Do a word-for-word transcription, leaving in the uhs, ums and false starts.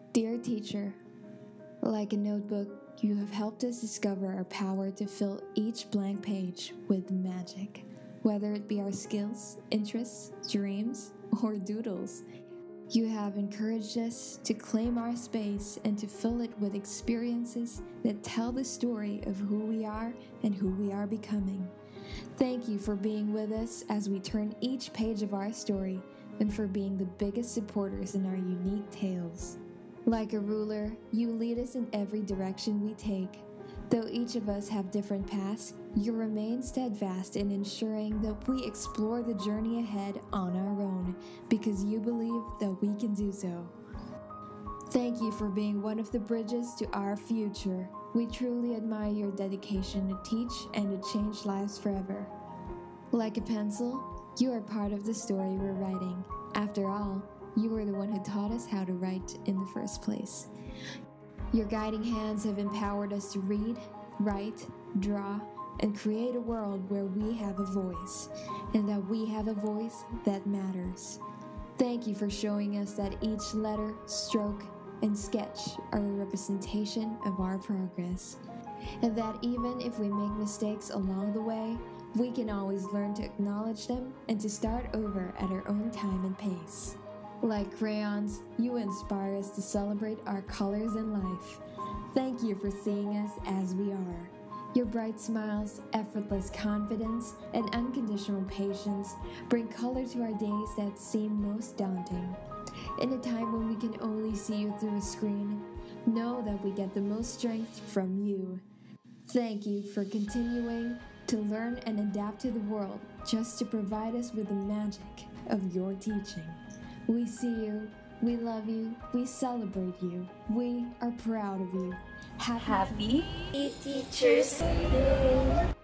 Dear teacher, like a notebook, you have helped us discover our power to fill each blank page with magic. Whether it be our skills, interests, dreams, or doodles, you have encouraged us to claim our space and to fill it with experiences that tell the story of who we are and who we are becoming. Thank you for being with us as we turn each page of our story and for being the biggest supporters in our unique tales. Like a ruler, you lead us in every direction we take. Though each of us have different paths, you remain steadfast in ensuring that we explore the journey ahead on our own, because you believe that we can do so. Thank you for being one of the bridges to our future. We truly admire your dedication to teach and to change lives forever. Like a pencil, you are part of the story we're writing. After all, you were the one who taught us how to write in the first place. Your guiding hands have empowered us to read, write, draw, and create a world where we have a voice, and that we have a voice that matters. Thank you for showing us that each letter, stroke, and sketch are a representation of our progress, and that even if we make mistakes along the way, we can always learn to acknowledge them and to start over at our own time and pace. Like crayons, you inspire us to celebrate our colors in life. Thank you for seeing us as we are. Your bright smiles, effortless confidence, and unconditional patience bring color to our days that seem most daunting. In a time when we can only see you through a screen, know that we get the most strength from you. Thank you for continuing to learn and adapt to the world just to provide us with the magic of your teaching. We see you, we love you, we celebrate you, we are proud of you. Happy, Happy Teachers Day!